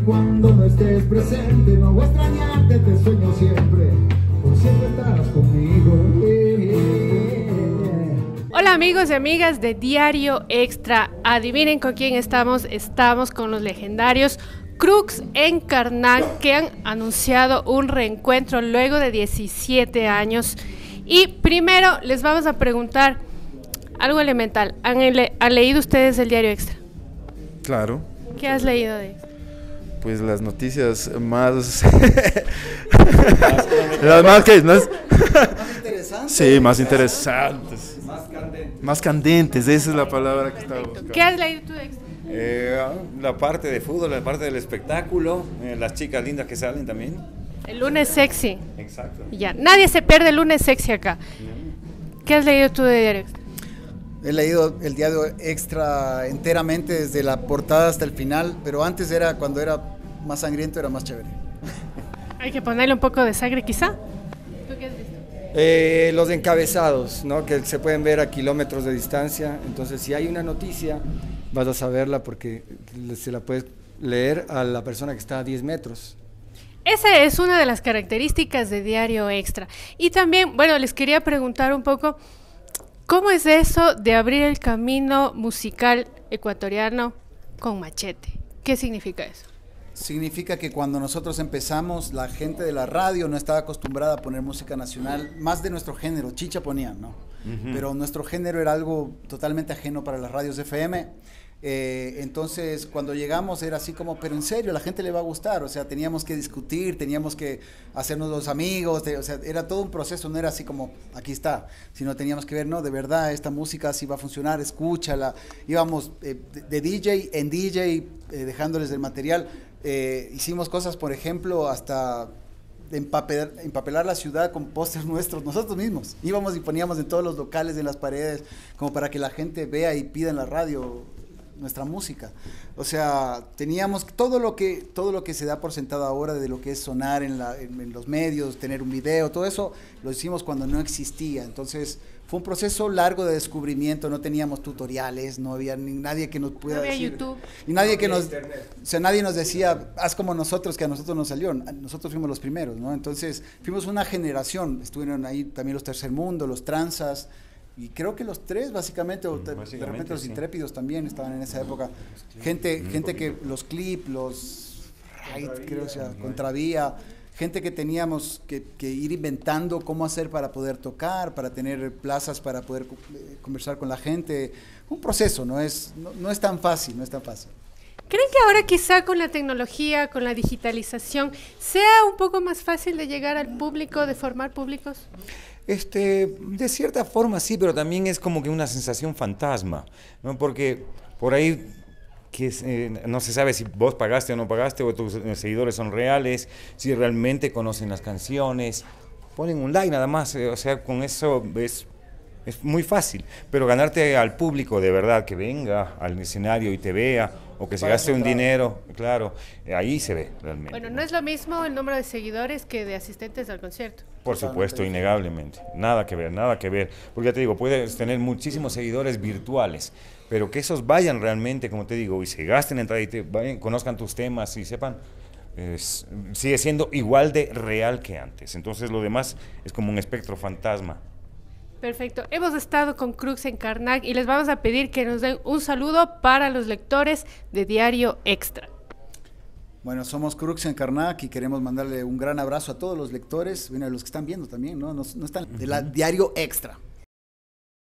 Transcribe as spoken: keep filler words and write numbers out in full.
cuando no estés presente. No voy a extrañarte, te sueño siempre, por siempre estarás conmigo. Yeah, yeah. Hola amigos y amigas de Diario Extra. Adivinen con quién estamos. Estamos con los legendarios Crux en Karnak, que han anunciado un reencuentro luego de diecisiete años. Y primero les vamos a preguntar algo elemental. ¿Han, le ¿Han leído ustedes el Diario Extra? Claro. ¿Qué has leído de eso? Pues las noticias más... las más que... Más, más interesantes. Sí, más interesantes. Más candentes. Más candentes, esa es la palabra que estaba buscando. ¿Qué has leído tú de Extra? Eh, la parte de fútbol, la parte del espectáculo, eh, las chicas lindas que salen también. El lunes sexy. Exacto. Ya, nadie se pierde el lunes sexy acá. ¿Qué has leído tú de Diario Extra? He leído el Diario Extra enteramente desde la portada hasta el final, pero antes era, cuando era más sangriento, era más chévere. Hay que ponerle un poco de sangre quizá. ¿Tú qué has visto? Eh, los encabezados, ¿no? Que se pueden ver a kilómetros de distancia. Entonces, si hay una noticia, vas a saberla porque se la puedes leer a la persona que está a diez metros. Esa es una de las características de Diario Extra. Y también, bueno, les quería preguntar un poco, ¿cómo es eso de abrir el camino musical ecuatoriano con Machete? ¿Qué significa eso? Significa que cuando nosotros empezamos, la gente de la radio no estaba acostumbrada a poner música nacional, más de nuestro género, chicha ponían, ¿no? Uh-huh. Pero nuestro género era algo totalmente ajeno para las radios F M. Eh, entonces cuando llegamos era así como, pero en serio, la gente le va a gustar, o sea, teníamos que discutir, teníamos que hacernos los amigos, de, o sea, era todo un proceso, no era así como, aquí está, sino teníamos que ver, no, de verdad, esta música sí va a funcionar, escúchala, íbamos eh, de, de D J en D J, eh, dejándoles el material, eh, hicimos cosas, por ejemplo, hasta empapelar, empapelar la ciudad con pósters nuestros, nosotros mismos, íbamos y poníamos en todos los locales, en las paredes, como para que la gente vea y pida en la radio nuestra música. O sea, teníamos todo lo que todo lo que se da por sentado ahora de lo que es sonar en, la, en, en los medios, tener un video, todo eso lo hicimos cuando no existía. Entonces fue un proceso largo de descubrimiento, no teníamos tutoriales, no había ni nadie que nos pudiera no había decir, YouTube. Y nadie que nos, o sea, nadie nos decía, haz como nosotros, que a nosotros nos salió, nosotros fuimos los primeros, ¿no? Entonces fuimos una generación, estuvieron ahí también los Tercer Mundo, los Tranzas, y creo que los tres básicamente, o te, básicamente de repente los sí. Intrépidos también estaban en esa época, gente, gente que los clip, los raid, creo, o sea, Contravía, gente que teníamos que, que ir inventando cómo hacer para poder tocar, para tener plazas, para poder eh, conversar con la gente, un proceso, no es, no, no es tan fácil, no es tan fácil. ¿Creen que ahora quizá con la tecnología, con la digitalización, sea un poco más fácil de llegar al público, de formar públicos? Este, de cierta forma sí, pero también es como que una sensación fantasma, ¿no? Porque por ahí que es, eh, no se sabe si vos pagaste o no pagaste, o tus eh, seguidores son reales, si realmente conocen las canciones, ponen un like nada más, eh, o sea, con eso es, es muy fácil, pero ganarte al público de verdad, que venga al escenario y te vea, o que se gaste un dinero, claro, eh, ahí se ve realmente. Bueno, no es lo mismo el número de seguidores que de asistentes al concierto. Por supuesto, innegablemente, nada que ver, nada que ver, porque ya te digo, puedes tener muchísimos seguidores virtuales, pero que esos vayan realmente, como te digo, y se gasten entrada y te vayan, conozcan tus temas y sepan, es, sigue siendo igual de real que antes, entonces lo demás es como un espectro fantasma. Perfecto, hemos estado con Crux en Karnak y les vamos a pedir que nos den un saludo para los lectores de Diario Extra. Bueno, somos Crux en Karnak y queremos mandarle un gran abrazo a todos los lectores, bueno, a los que están viendo también, ¿no? No, no están, de la Diario Extra.